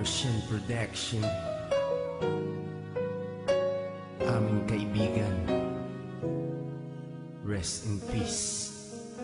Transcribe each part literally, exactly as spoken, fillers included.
Persian Production. Aming kaibigan, rest in peace.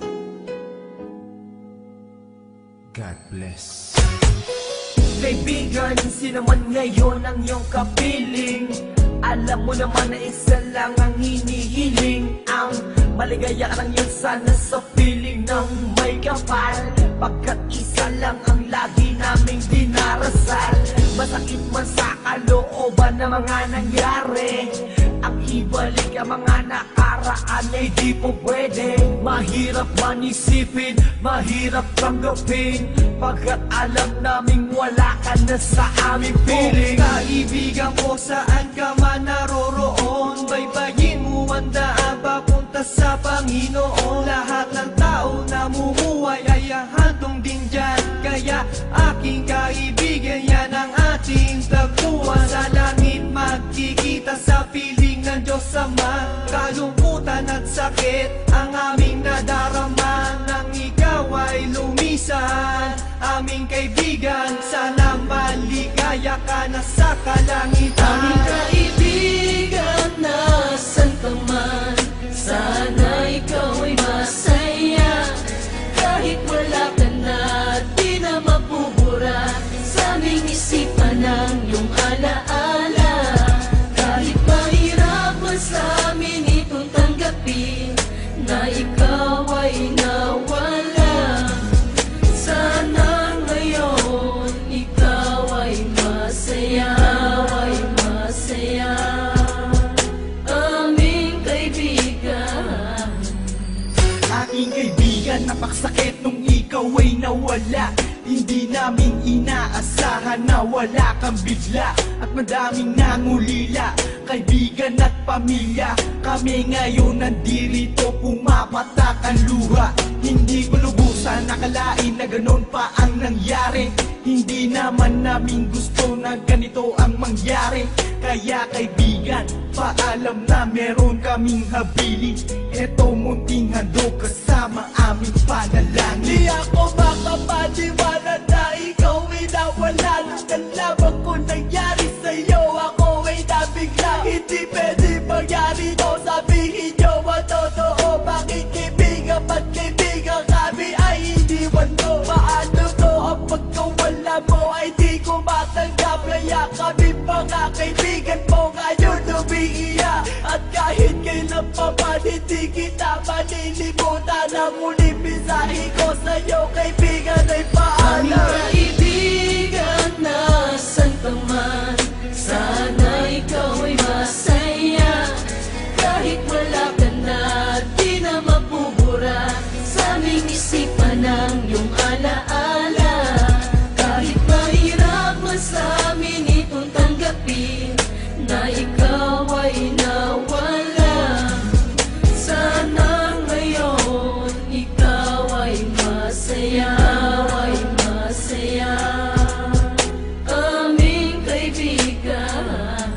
God bless. Kaibigan, sino man ngayon ang iyong kapiling, alam mo naman na isa lang ang hinihiling. Ang maligaya ka lang yun sana sa piling ng may kapal, pagkat isa lang ang lagi naming dinarasal. Masakit man sa kalooban na mga nangyari, ang ibalik ang mga nakaraan ay di po pwede. Mahirap man isipin, mahirap tanggapin, pagkat alam naming wala ka na sa aming piling. Kung kaibigan ko saan ka man naroroon, baybayin mo ang daan papunta sa Panginoon. Lahat ng tao na mumuhay ay hantong din dyan, kaya aking kaibigan, yan ang ating tagpuan. Sa langit magkikita sa piling ng Diyos Ama, kalungkutan at sakit ang aming nadarama. Nang ikaw ay lumisan, aming kaibigan, sana maligaya ka na sa kalangitan. Aming kaibigan, nasan ka man, sana ikaw ay masaya. Kahit wala ka na, di na mapubura sa aming isipan ng iyong alaala. Kahit mahirap man sa amin itong tanggapin na ikaw ay nawala, sana ngayon ikaw ay masaya, ay masaya. Aming kaibigan, Aking kaibigan, napakasakit nung ikaw ay nawala. Hindi namin inaasahan na wala kang bigla, at madaming nangulila, kaibigan at pamilya. Kami ngayon nandirito, pumapatak ang luha. Hindi ko lubusan nakalain na ganon pa ang nangyari. Hindi naman namin gusto na ganito ang mangyari. Kaya kaibigan, paalam na meron kaming habilin. Eto munting handog kasama aming panalangin. Di ako makapaniwala na ikaw ay nawala. Nang nalaman ko nangyari sa'yo, ako ay nabigla. Hindi pwede mangyari to, sabihin nyo ang totoo. Bakit kaibigan, ba't kaibigan kami ay iniwan mo? Paano to ang pagkawala mo ay di ko matanggap? Kaya kami mga kaibigan mo ngayon umiiyak, at kahit kailan pa man hindi kita malilimutan. Ang muling mensahe ko sa'yo kaibigan ay aming paalam. kaibigan, nasan ka man, sana ikaw ay masaya. Kahit wala ka na, di na mapubura sa aming isipan ng iyong alaala. Kahit mahirap man sa amin itong tanggapin na ikaw ay nawala, sana ngayon ikaw ay masaya, ay masaya. Aming kaibigan,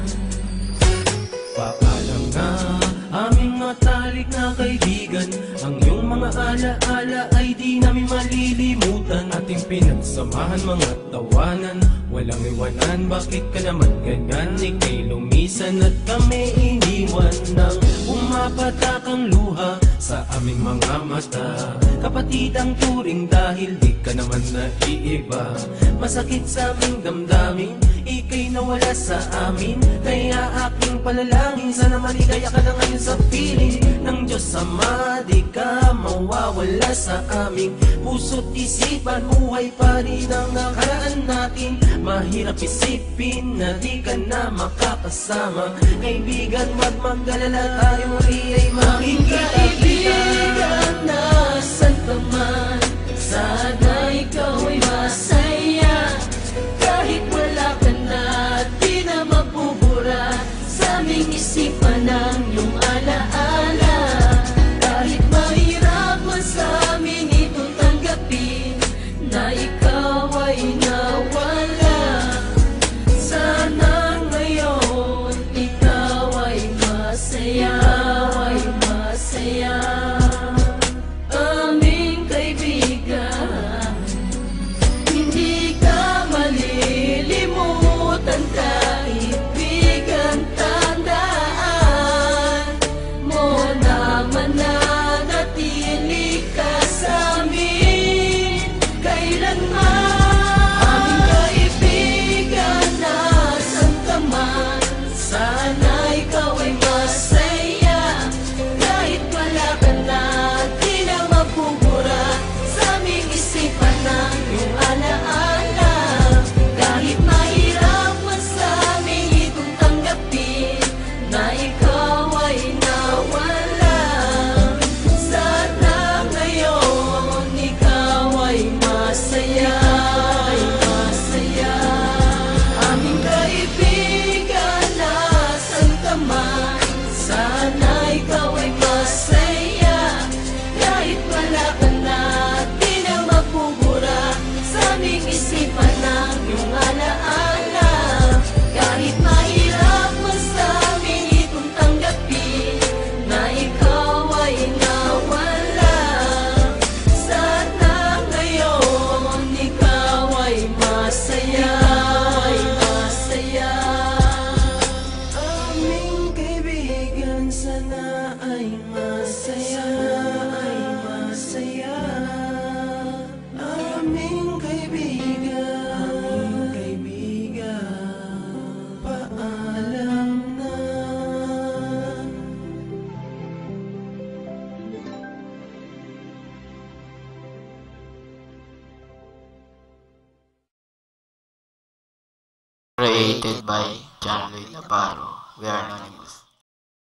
Paalam na aming matalik na kaibigan, ang iyong mga alaala ay di namin malilimutan. Ating pinagsamahan mga tawanan, walang iwanan. Bakit ka naman ganyan? Ika'y lumisan at kami iniwan. Nang umapatak ang luha sa aming mga mata, kapatid ang turing dahil di ka naman naiiba. Masakit sa aming damdamin, ika'y nawala sa amin. Kaya aking panalangin, sana maligaya ka na ngayon sa piling ng Diyos Ama. Di ka mawawala sa aming puso't isipan, buhay pa rin ang nakaraan natin. Mahirap isipin na di ka na makakasama. Kaibigan, wag mag-alala, tayo muli ay aming makikita. kaibigan, nasan ka man, sana ikaw ay masaya. Kahit wala ka na, di na mapubura sa aming isipan ng iyong alaala. Kahit mahirap man sa amin itong tanggapin na ikaw ay nawala, sana ngayon ikaw ay masaya, ay masaya. Aming kaibigan, hindi ka malilimutan. Created by John Lloyd Navarro. We are anonymous.